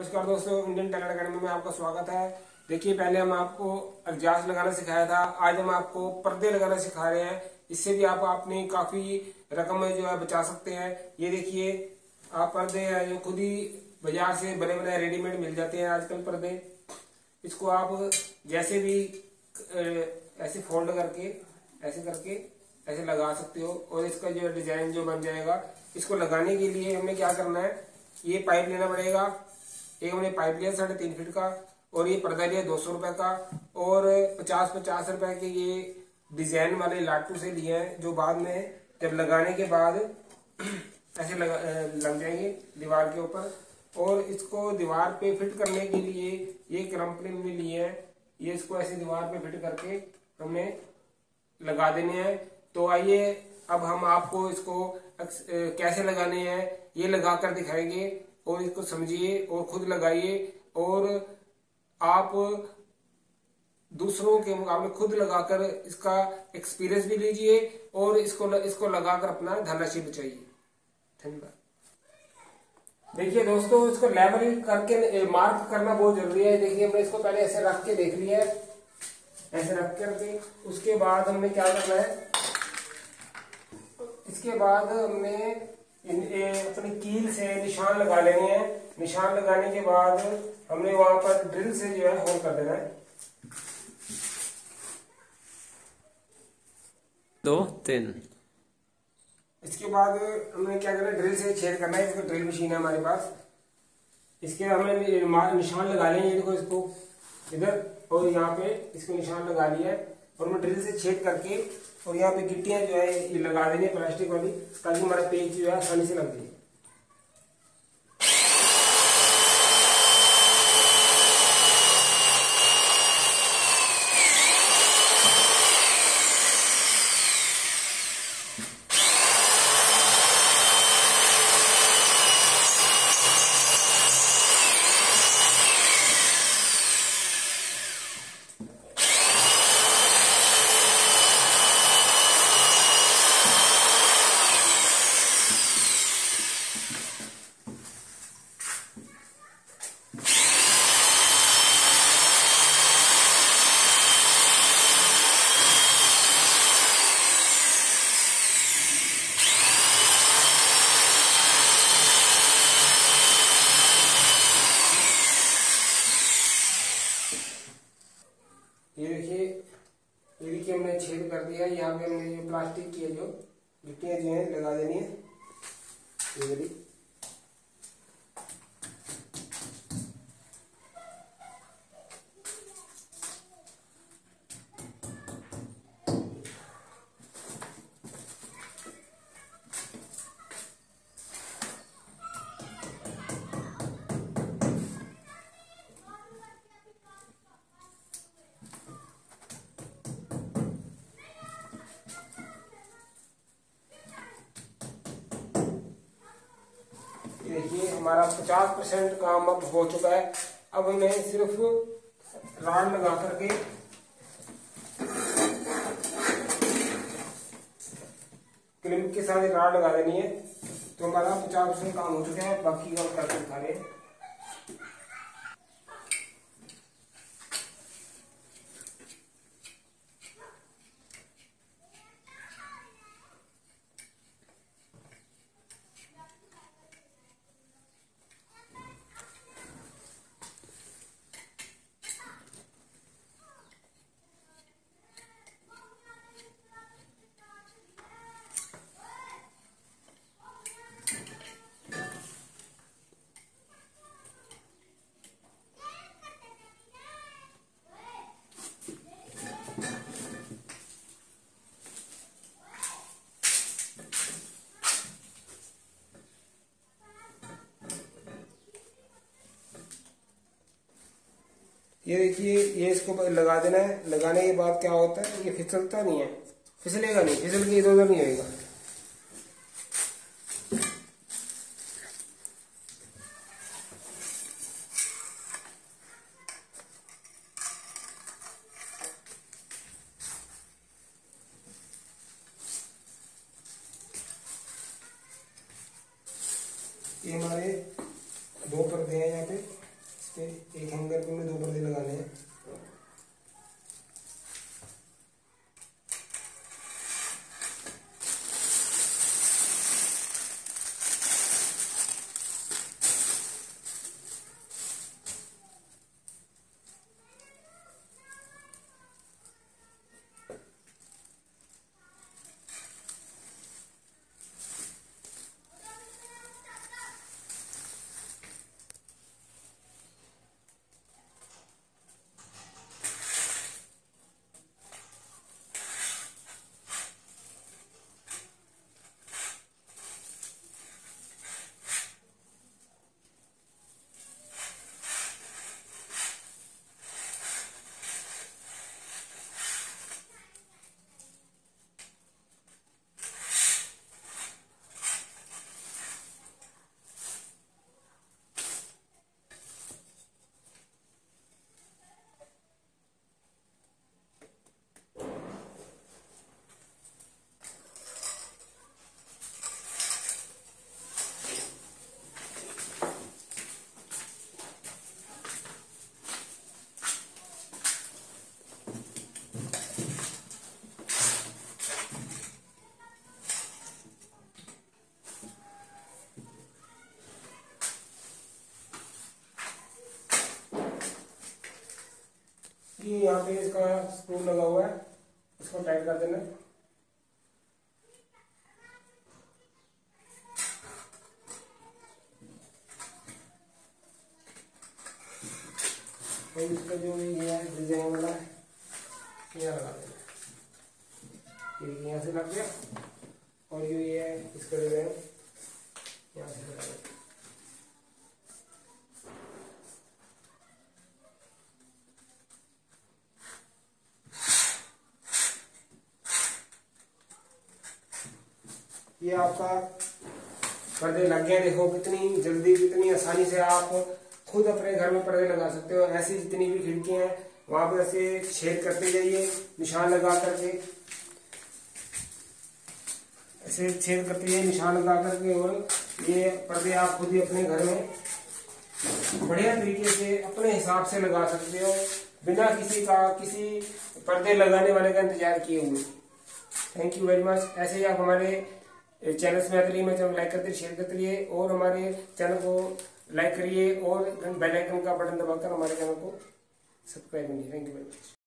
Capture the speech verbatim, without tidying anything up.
नमस्कार दोस्तों, Indian talent academy में आपका स्वागत है। देखिए, पहले हम आपको एग्जास्ट लगाना सिखाया था, आज हम आपको पर्दे लगाना सिखा रहे हैं। इससे भी आप अपनी काफी रकम जो है बचा सकते हैं। ये देखिए, आप पर्दे हैं जो खुद ही बाजार से बने बने रेडीमेड मिल जाते हैं आजकल पर्दे। इसको आप जैसे भी ऐसे फोल्ड करके ऐसे करके ऐसे लगा सकते हो और इसका जो डिजाइन जो बन जाएगा। इसको लगाने के लिए हमें क्या करना है, ये पाइप लेना पड़ेगा। एक हमने पाइप लिया साढ़े तीन फीट का, और ये पर्दा लिया दो सौ रुपए का, और पचास पचास रुपए के ये डिजाइन वाले लाटू से लिए हैं, जो बाद में जब लगाने के बाद ऐसे लगा लग जाएंगे दीवार के ऊपर। और इसको दीवार पे फिट करने के लिए ये कंपनी में लिए हैं, ये इसको ऐसे दीवार पे फिट करके हमने लगा देने हैं। तो आइए अब हम आपको इसको कैसे लगाने हैं ये लगा कर दिखाएंगे, और इसको समझिए और खुद लगाइए, और आप दूसरों के मुकाबले खुद लगाकर इसका एक्सपीरियंस भी लीजिए और इसको इसको लगाकर अपना धनराशि बचाइए। धन्यवाद। देखिए दोस्तों, इसको लेवल करके मार्क करना बहुत जरूरी है। देखिए, हमने इसको पहले ऐसे रख के देख लिया है, ऐसे रख करके उसके बाद हमने क्या करना है, इसके बाद हमने अपनी कील से निशान लगा लेने हैं। निशान लगाने के बाद हमने वहां पर ड्रिल से जो है होल कर देना है। दो तीन। इसके बाद हमने क्या करना है, ड्रिल से छेद करना है। इसको ड्रिल मशीन है हमारे पास, इसके हमने निशान लगा लेंगे। ये देखो, इसको इधर और यहाँ पे इसको निशान लगा लिया है, और मैं ड्रिल से छेद करके और यहाँ पे गिट्टियां जो है ये लगा देनी है प्लास्टिक वाली, ताकि हमारा पेज जो है आसानी से लग जाए। ये देखिए, ये देखिए हमने छेद कर दिया। यहाँ पे हमने ये प्लास्टिक की जो गिट्टियां जो है लगा देनी है। ये वाली देखिए, हमारा पचास परसेंट काम अब हो चुका है। अब हमें सिर्फ राड लगा करके क्लिप के साथ राड लगा देनी है, तो हमारा पचास परसेंट काम हो चुका है। बाकी काम करके दिखा रहे हैं। ये देखिए, ये इसको लगा देना है। लगाने के बाद क्या होता है, ये फिसलता नहीं है, फिसलेगा नहीं, फिसल के इधर उधर नहीं होगा। ये हमारे दो पर्दे हैं यहाँ पे। पे एक हैंगर पे में दो पर्दे लगाने हैं। ये यहाँ पे इसका स्क्रू लगा हुआ है, इसको टाइट कर देना। और इसका जो ये है डिजाइन वाला है यहाँ लगा देना। ये यहाँ से लग गया और जो ये है इसका डिजाइन यहाँ से लगा देना। ये आपका पर्दे लग गए। देखो कितनी जल्दी कितनी आसानी से आप खुद अपने घर में पर्दे लगा सकते हो। ऐसी जितनी भी खिड़कियां हैं वहां पर ऐसे छेद करते जाइए निशान लगा करके, ऐसे छेद करते जाइए निशान लगा करके, और ये पर्दे आप खुद ही अपने घर में बढ़िया तरीके से अपने हिसाब से लगा सकते हो बिना किसी का किसी पर्दे लगाने वाले का इंतजार किए हुए। Thank you very much. ऐसे ही आप हमारे चैनल में आते रहिए, मेरे चैनल लाइक करते रहिए, शेयर करते रहिए और हमारे चैनल को लाइक करिए और बेल आइकन का बटन दबाकर हमारे चैनल को सब्सक्राइब करिए। Thank you very much.